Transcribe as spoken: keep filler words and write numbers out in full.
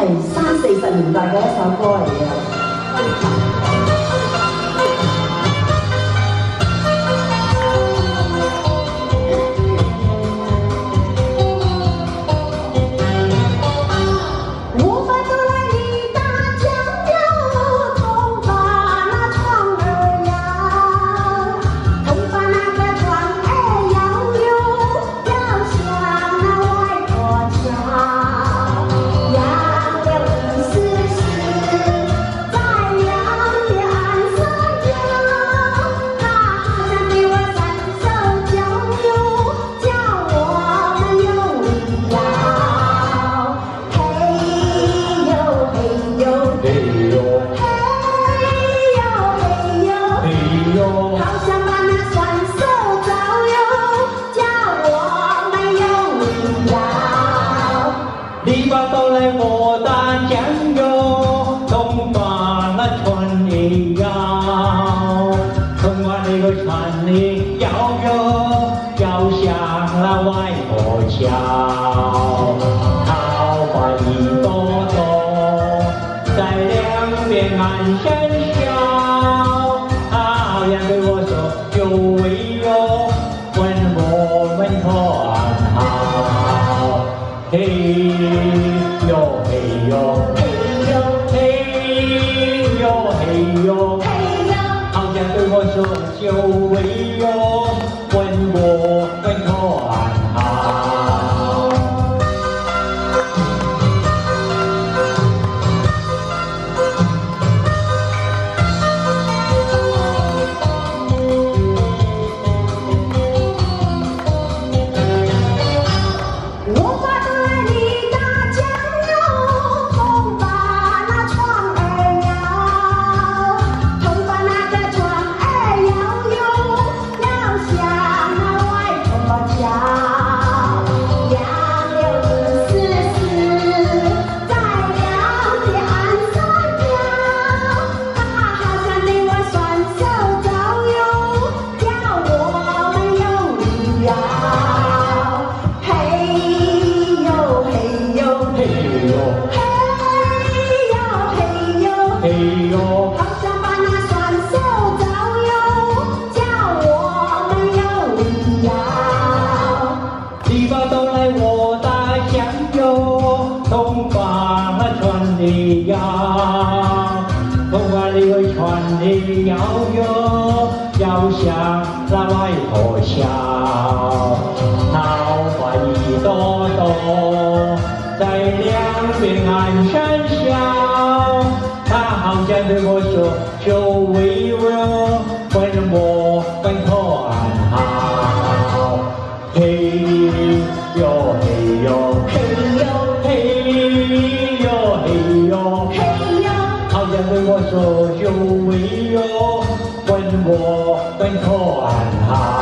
係三四十年代嘅一首歌嚟嘅。 篱笆都来我的江哟，东把那船里摇，东把那个船里摇哟，摇向了外婆桥。桃花一朵朵，在两边岸上笑，好像对我说有味哟，问我们可安好。嘿。 哟嘿哟，嘿哟嘿哟嘿哟，好像对我说久违哟，问我们可安好。 我把对你的江哟，风把那船儿摇，风把那个船儿摇哟，摇向那外婆桥。杨柳子丝丝在两边岸上飘，它好像对我双手招哟，叫我们用力摇。 嘿哟， 好想把那双手招哟，叫我们用力摇。 篱笆都来我的江哟，东把那船里摇，东把那个船里摇哟，摇向那外婆桥。桃花一朵朵，在两边岸上笑。 他好像对我说：“久违哟，问我们可安好。”嘿哟嘿哟， 嘿哟嘿哟嘿哟， 嘿哟， 好像对我说：“久违哟，问我们可安好。”